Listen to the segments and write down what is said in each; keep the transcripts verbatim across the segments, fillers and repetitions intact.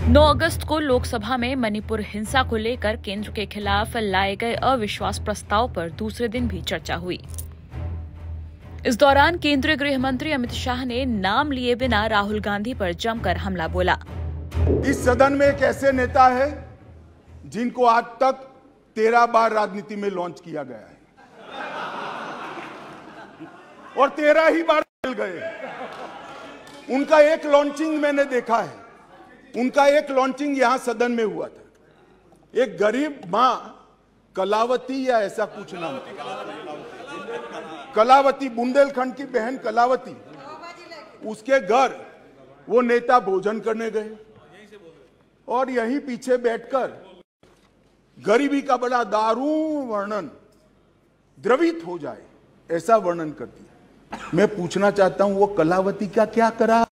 नौ अगस्त को लोकसभा में मणिपुर हिंसा को लेकर केंद्र के खिलाफ लाए गए अविश्वास प्रस्ताव पर दूसरे दिन भी चर्चा हुई। इस दौरान केंद्रीय गृह मंत्री अमित शाह ने नाम लिए बिना राहुल गांधी पर जमकर हमला बोला। इस सदन में एक ऐसे नेता है जिनको आज तक तेरह बार राजनीति में लॉन्च किया गया है और तेरह ही बार मिल गए। उनका एक लॉन्चिंग मैंने देखा है। उनका एक लॉन्चिंग यहां सदन में हुआ था। एक गरीब मां कलावती या ऐसा कुछ नाम था, कलावती, बुंदेलखंड की बहन कलावती, उसके घर वो नेता भोजन करने गए और यहीं पीछे बैठकर गरीबी का बड़ा दारुण वर्णन, द्रवित हो जाए ऐसा वर्णन कर दिया। मैं पूछना चाहता हूं वो कलावती का क्या करा?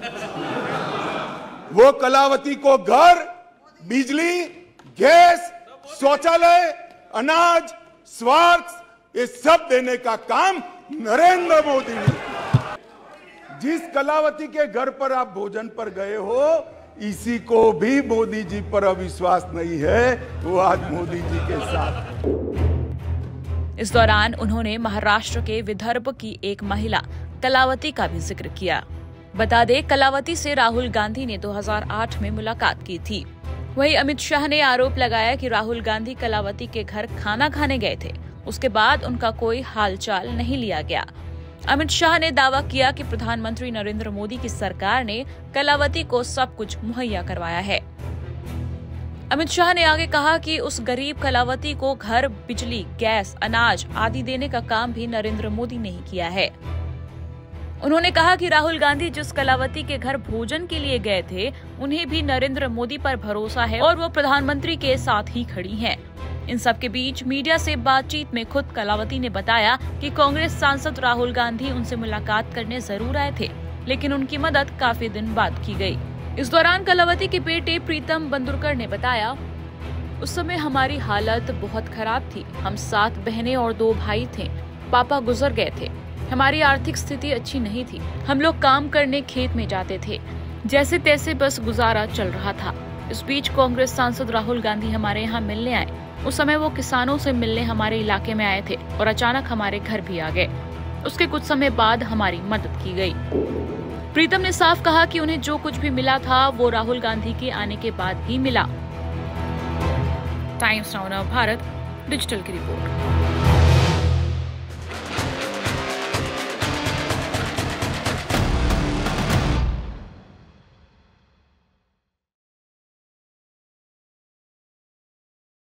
वो कलावती को घर, बिजली, गैस, शौचालय, अनाज, स्वास्थ्य ये सब देने का काम नरेंद्र मोदी ने किया। जिस कलावती के घर पर आप भोजन पर गए हो, इसी को भी मोदी जी पर अविश्वास नहीं है, वो आज मोदी जी के साथ। इस दौरान उन्होंने महाराष्ट्र के विदर्भ की एक महिला कलावती का भी जिक्र किया। बता दें, कलावती से राहुल गांधी ने दो हज़ार आठ में मुलाकात की थी। वहीं अमित शाह ने आरोप लगाया कि राहुल गांधी कलावती के घर खाना खाने गए थे, उसके बाद उनका कोई हालचाल नहीं लिया गया। अमित शाह ने दावा किया कि प्रधानमंत्री नरेंद्र मोदी की सरकार ने कलावती को सब कुछ मुहैया करवाया है। अमित शाह ने आगे कहा कि उस गरीब कलावती को घर, बिजली, गैस, अनाज आदि देने का काम भी नरेंद्र मोदी ने ही किया है। उन्होंने कहा कि राहुल गांधी जिस कलावती के घर भोजन के लिए गए थे, उन्हें भी नरेंद्र मोदी पर भरोसा है और वो प्रधानमंत्री के साथ ही खड़ी हैं। इन सब के बीच मीडिया से बातचीत में खुद कलावती ने बताया कि कांग्रेस सांसद राहुल गांधी उनसे मुलाकात करने जरूर आए थे, लेकिन उनकी मदद काफी दिन बाद की गई। इस दौरान कलावती के बेटे प्रीतम बंदुरकर ने बताया, उस समय हमारी हालत बहुत खराब थी। हम सात बहनें और दो भाई थे। पापा गुजर गए थे। हमारी आर्थिक स्थिति अच्छी नहीं थी। हम लोग काम करने खेत में जाते थे। जैसे तैसे बस गुजारा चल रहा था। इस बीच कांग्रेस सांसद राहुल गांधी हमारे यहाँ मिलने आए। उस समय वो किसानों से मिलने हमारे इलाके में आए थे और अचानक हमारे घर भी आ गए। उसके कुछ समय बाद हमारी मदद की गई। प्रीतम ने साफ कहा कि उन्हें जो कुछ भी मिला था वो राहुल गांधी के आने के बाद ही मिला। टाइम्स नाउ भारत डिजिटल की रिपोर्ट।